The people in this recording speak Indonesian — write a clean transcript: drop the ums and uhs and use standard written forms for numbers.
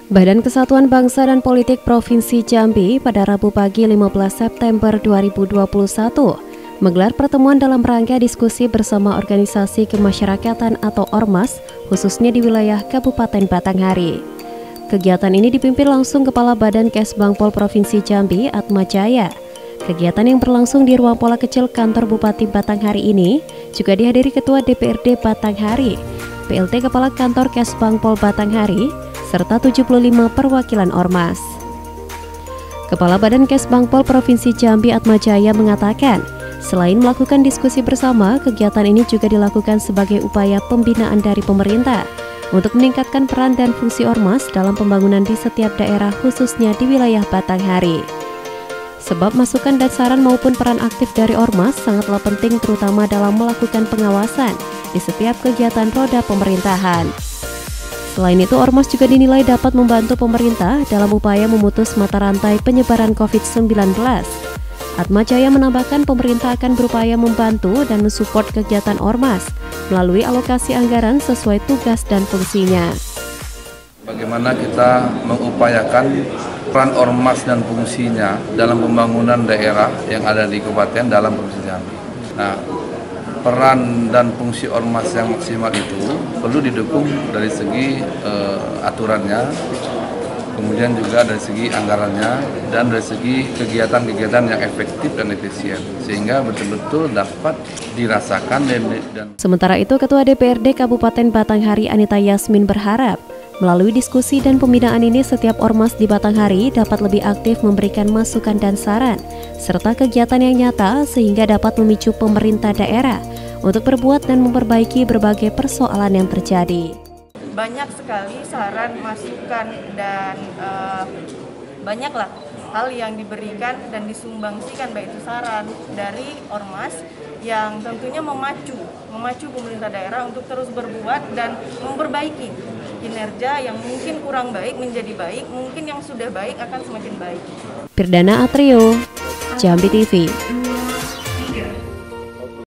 Badan Kesatuan Bangsa dan Politik Provinsi Jambi pada Rabu pagi 15 September 2021 menggelar pertemuan dalam rangka diskusi bersama organisasi kemasyarakatan atau Ormas, khususnya di wilayah Kabupaten Batanghari. Kegiatan ini dipimpin langsung Kepala Badan Kesbangpol Provinsi Jambi, Atma Jaya. Kegiatan yang berlangsung di ruang pola kecil kantor Bupati Batanghari ini juga dihadiri Ketua DPRD Batanghari, PLT Kepala Kantor Kesbangpol Batanghari, serta 75 perwakilan Ormas. Kepala Badan Kesbangpol Provinsi Jambi Atma Jaya mengatakan, selain melakukan diskusi bersama, kegiatan ini juga dilakukan sebagai upaya pembinaan dari pemerintah untuk meningkatkan peran dan fungsi Ormas dalam pembangunan di setiap daerah khususnya di wilayah Batanghari. Sebab masukan dan saran maupun peran aktif dari Ormas sangatlah penting terutama dalam melakukan pengawasan di setiap kegiatan roda pemerintahan. Selain itu, Ormas juga dinilai dapat membantu pemerintah dalam upaya memutus mata rantai penyebaran COVID-19. Atma Jaya menambahkan pemerintah akan berupaya membantu dan mensupport kegiatan Ormas melalui alokasi anggaran sesuai tugas dan fungsinya. Bagaimana kita mengupayakan peran Ormas dan fungsinya dalam pembangunan daerah yang ada di Kabupaten dalam Provinsi Jambi. Nah, peran dan fungsi Ormas yang maksimal itu perlu didukung dari segi aturannya, kemudian juga dari segi anggarannya, dan dari segi kegiatan-kegiatan yang efektif dan efisien, sehingga betul-betul dapat dirasakan dan. Sementara itu, Ketua DPRD Kabupaten Batanghari Anita Yasmin berharap melalui diskusi dan pembinaan ini setiap Ormas di Batanghari dapat lebih aktif memberikan masukan dan saran, serta kegiatan yang nyata sehingga dapat memicu pemerintah daerah untuk berbuat dan memperbaiki berbagai persoalan yang terjadi. Banyak sekali saran, masukan, dan banyaklah hal yang diberikan dan disumbangsikan, baik itu saran dari Ormas yang tentunya memacu pemerintah daerah untuk terus berbuat dan memperbaiki kinerja yang mungkin kurang baik menjadi baik, mungkin yang sudah baik akan semakin baik. Pirdana Atrio, Jambi TV.